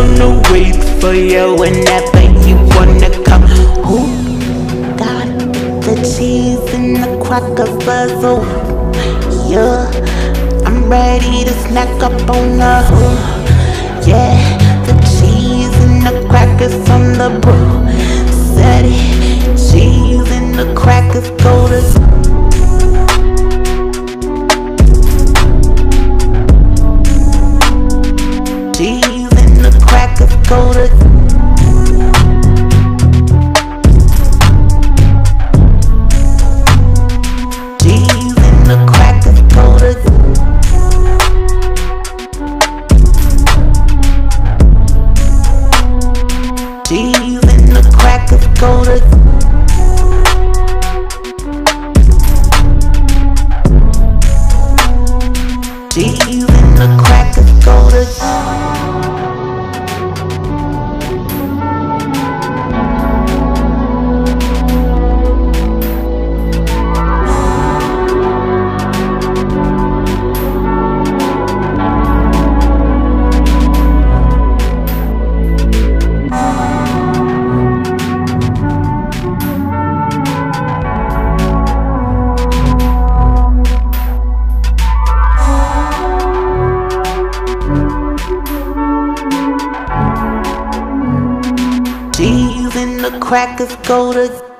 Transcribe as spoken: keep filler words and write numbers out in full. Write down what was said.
gonna wait for you whenever you wanna come. Who got the cheese and the crackers? Oh, yeah, I'm ready to snack up on the hood. Yeah, the cheese and the crackers on the brew. Said it, cheese and the crackers go to cheese and the crackers go to cheese and the crackers go to cheese and the crackers go to cheese and the crackers go to cheese and the crackers go to